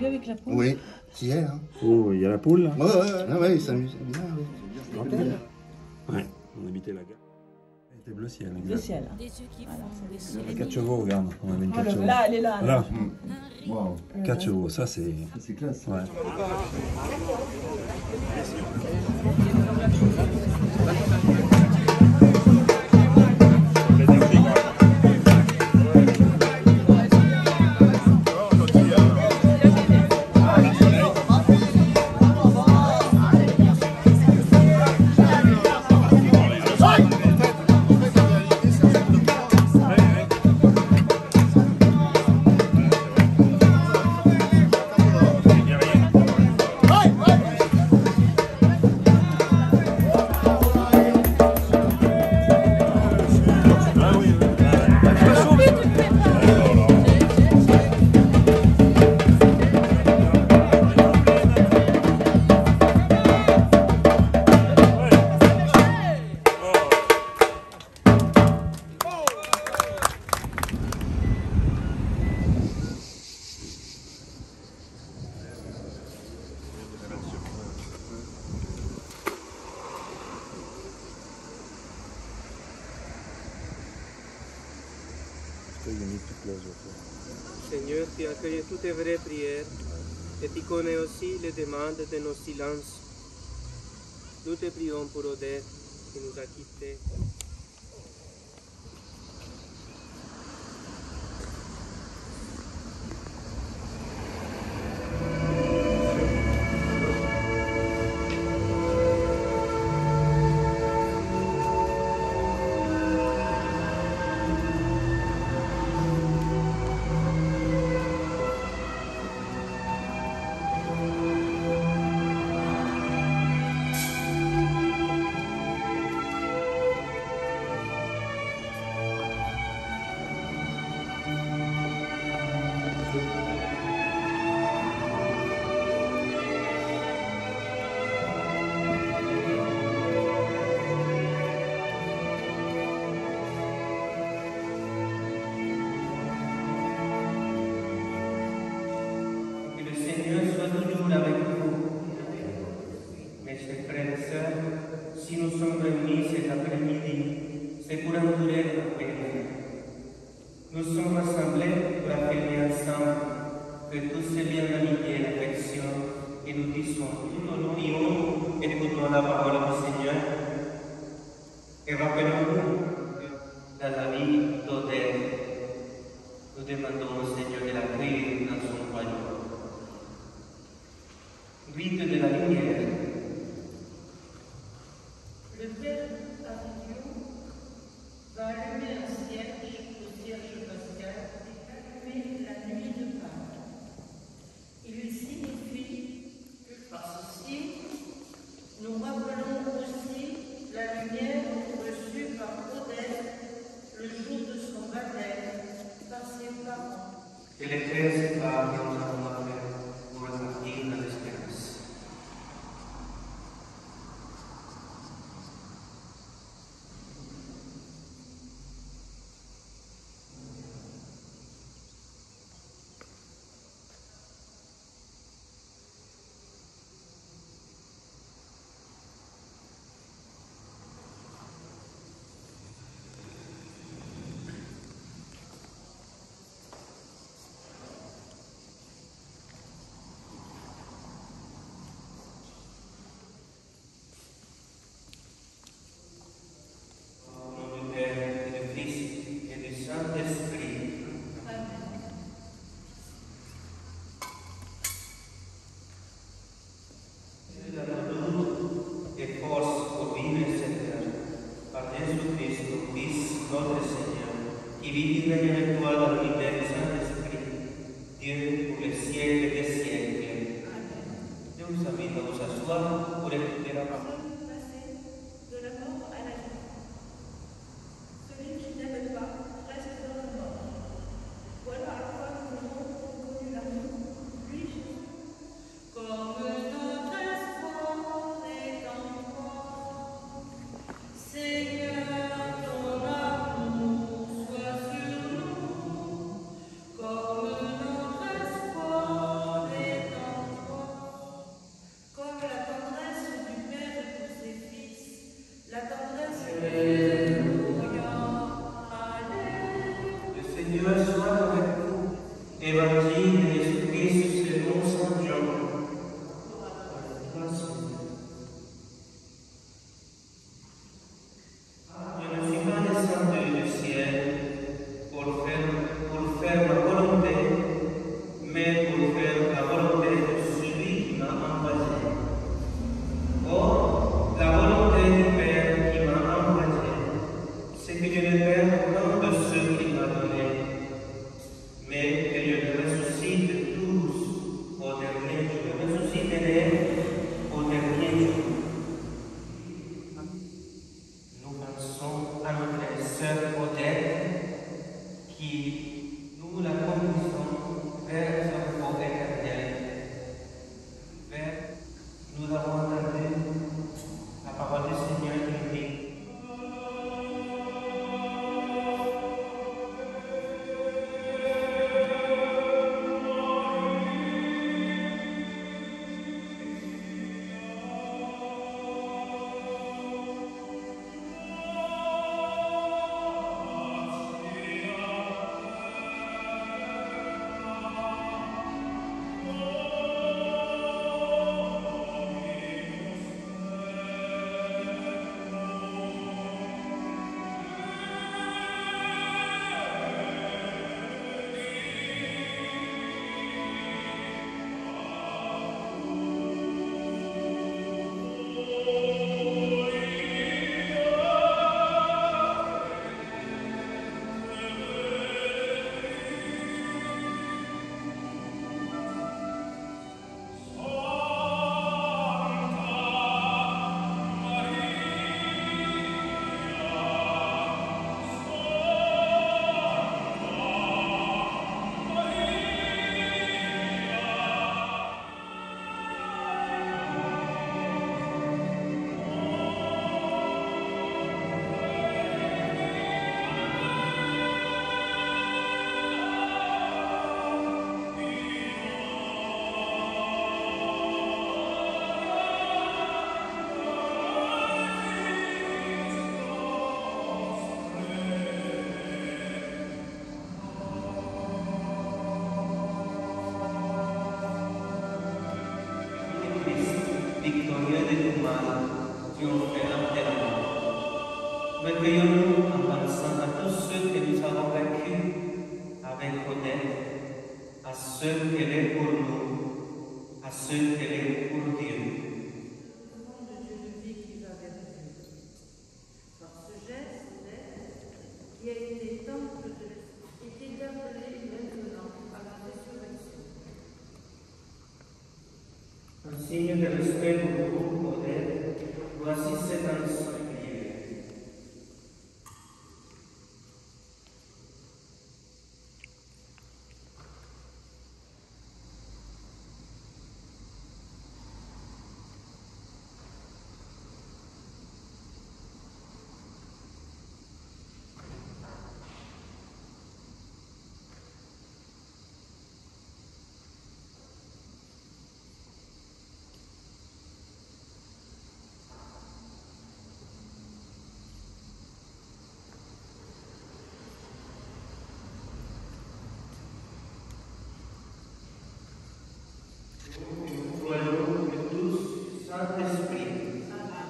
vu avec la poule? Oui, c'est hier. Hein. Oh, il y a la poule là? Ouais, il s'amuse bien. Ouais, on habitait la gare. C'était bleu ciel. Le ciel. Voilà, 4 chevaux, regarde. On avait une 4 chevaux. Là, elle est là. Là. Wow. 4 chevaux, ça c'est. C'est classe. Ouais. Seigneur, tu accueilles toutes les vraies prières et tu connais aussi les demandes de nos silences. Nous te prions pour Odette qui nous a quittés. Si nous sommes réunis cet après-midi, c'est pour endurer la peine. Nous sommes rassemblés pour affirmer ensemble que tous ces liens d'amitié et d'affection que nous disons, nous nous prions et écoutons la parole du Seigneur. Et rappelons-nous dans la vie d'Odette, nous demandons au Seigneur de l'accueillir dans son royaume. Rite de la lumière. Le Père Arion va allumer un cierge au cierge pascal et allumer la nuit de Pâques. Il signifie que par ceci, nous rappelons aussi la lumière reçue par Odette le jour de son baptême par ses parents. Que les frères se parlent dans la pour repartir dans l'espérance. Seigneur, ton amour soit sur nous. espérer poder bien. Nous pensons à notre sœur Odette qui nous la conduisons vers un repos éternel. Nous avons entendu la parole du Seigneur qui nous dit victorieux de tout mal, triompher entièrement. Recueillons-nous en pensant à tous ceux que nous avons vaincus avec Odette, à ceux qu'elle est pour nous, à ceux qu'elle est pour Dieu. Au nom de Dieu de vie qui va vers Dieu. Par ce geste d'aide qui a été temple de l'Esprit, est appelé maintenant à la résurrection. En signe de respect pour vous, Odette, voici cet ancien prière. Voyons que tous, Saint-Esprit,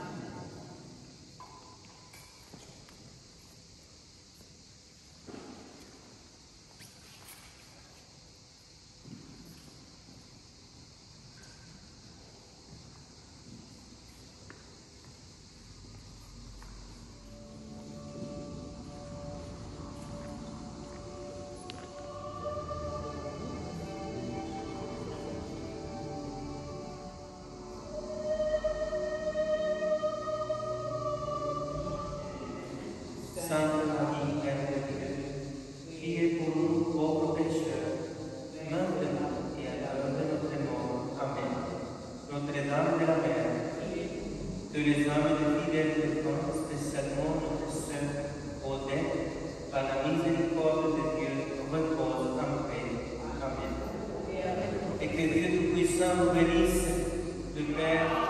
Sainte Marie, Mère de Dieu, priez pour nous pauvres pécheurs, maintenant et à l'heure de notre mort. Amen. Notre-Dame de la Mer, que les âmes de fidèles défendent, spécialement notre sœur Odette, par la miséricorde de Dieu, repose en paix. Amen. Et que Dieu Tout-Puissant nous bénisse, le Père,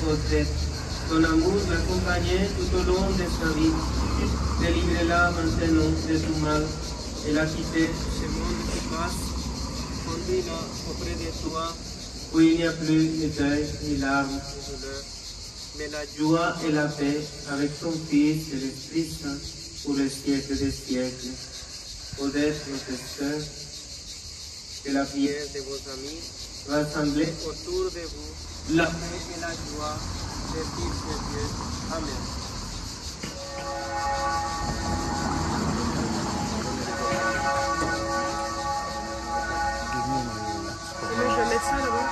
portrait. Ton amour l'accompagnait tout au long de sa vie. Délivre-la maintenant de tout mal. Elle a quitté ce monde qui passe. Conduis-la auprès de toi, où il n'y a plus ni deuil, ni larmes, ni douleur, mais la joie et la paix avec son Fils et l'Esprit Saint pour les siècles des siècles. Odette, notre sœur, que la prière de vos amis rassemblés autour de vous, la paix et la joie des Fils de Dieu. Amen. Je vais mettre ça là-bas.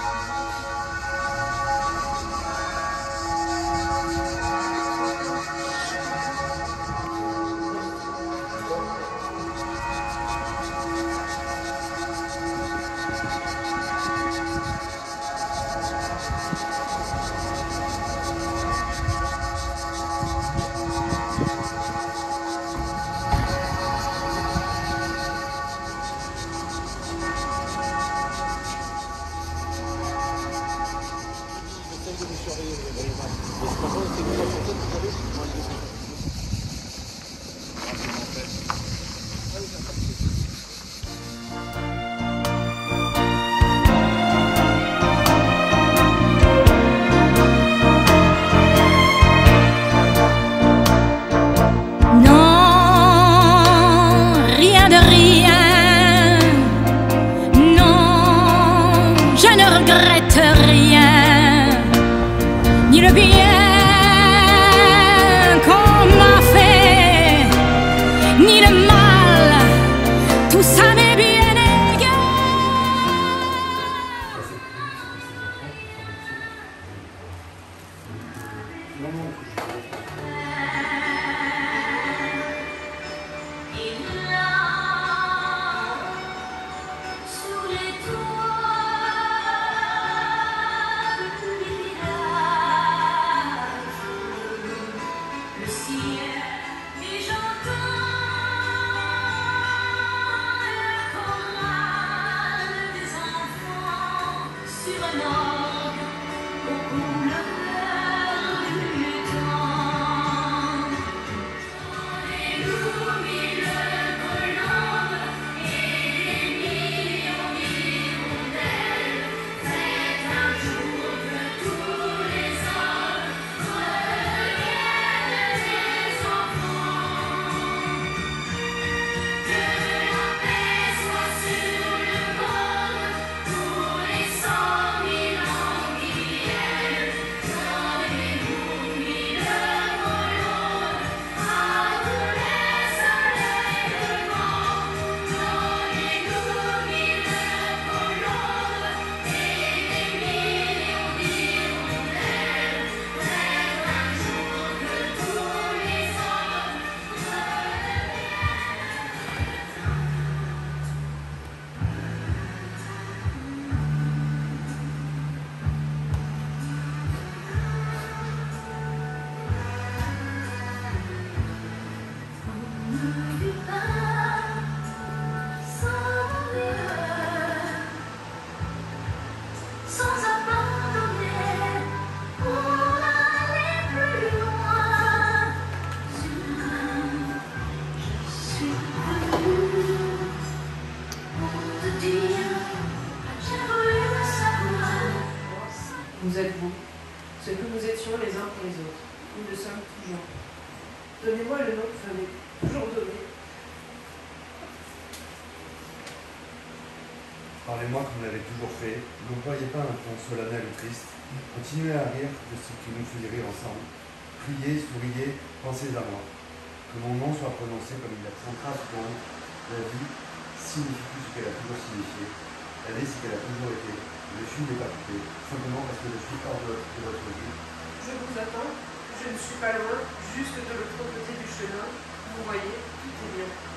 Vous êtes vous, ce que nous étions les uns pour les autres. Nous le sommes toujours. Donnez-moi le nom que vous m'avez toujours donné. Parlez-moi comme vous l'avez toujours fait. N'employez pas un ton solennel ou triste. Continuez à rire de ce qui nous faisait rire ensemble. Priez, souriez, pensez à moi. Que mon nom soit prononcé comme il a central pour nous. La vie signifie plus ce qu'elle a toujours signifié. Elle est ce qu'elle a toujours été. Je suis n'est pas quitté, simplement parce que je suis hors de votre vie. Je vous attends, je ne suis pas loin, juste de l'autre côté du chemin. Vous voyez, tout est bien.